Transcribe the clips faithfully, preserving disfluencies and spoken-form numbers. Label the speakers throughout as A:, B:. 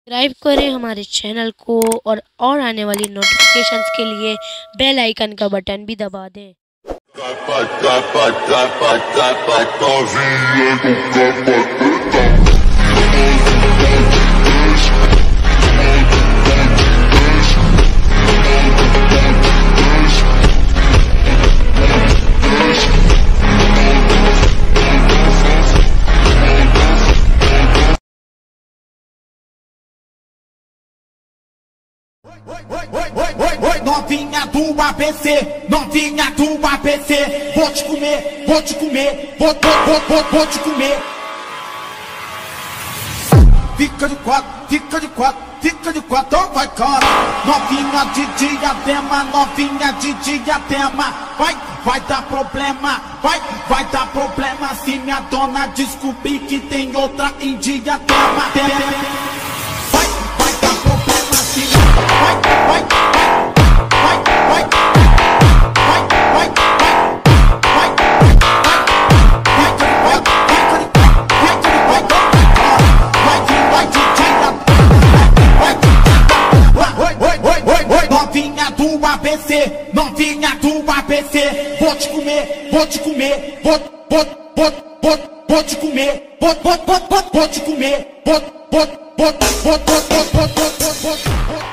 A: Subscribe करें हमारे channel को और और आने वाली नोटिफिकेशंस के लिए बेल आइकन का बटन भी दबा दें।
B: Novinha do A B C, novinha do A B C, vou te comer, vou te comer, vou, vou, vou, vou, vou te comer. Fica de quatro, fica de quatro, fica de quatro, vai cara. Novinha de diadema, novinha de diadema, vai, vai dar problema, vai, vai dar problema se minha dona descobrir que tem outra em diadema. Vai, vai dar problema se vai, vai, vai. Novinha do A B C, novinha do A B C, vou te comer, vou te comer, vou, vou, vou, vou, vou te comer, vou, vou, vou, vou, vou te comer, vou, vou, vou, vou, vou, vou, vou, vou, vou, vou.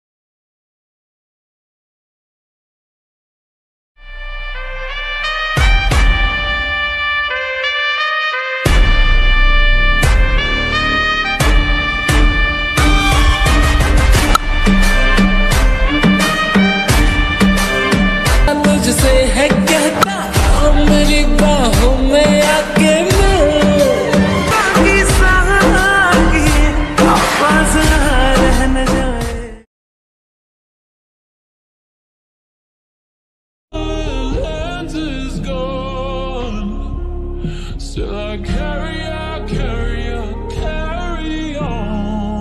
C: मुझसे है कहता मेरी बाहों में आके बाकी सारी आवाज़ रह न जाए। Land is gone, still I carry on, carry on, carry on.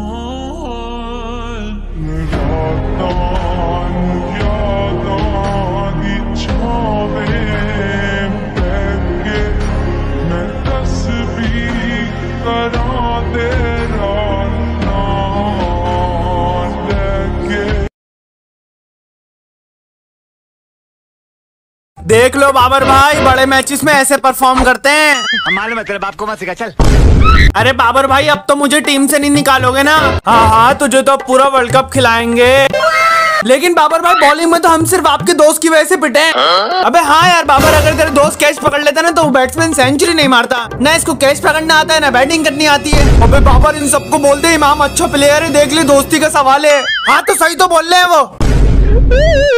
D: देख लो बाबर भाई, बड़े मैचेस में ऐसे परफॉर्म करते हैं।
E: हम मालूम है, तेरे बाप को मत सिखा, चल।
D: अरे बाबर भाई, अब तो मुझे टीम से नहीं निकालोगे ना? हाँ हाँ, तुझे तो पूरा वर्ल्ड कप खिलाएंगे। लेकिन बाबर भाई, बॉलिंग में तो हम सिर्फ आपके दोस्त की वजह से पिटे हैं। अबे हाँ यार बाबर, अगर तेरे दोस्त कैच पकड़ लेता ना तो बैट्समैन सेंचुरी नहीं मारता। ना इसको कैच पकड़ना आता है ना बैटिंग करनी आती है। अबे बाबर, इन सबको बोल दे इमाम अच्छा प्लेयर है, देख ले दोस्ती का सवाल है। हाँ तो सही तो बोल रहे हैं वो।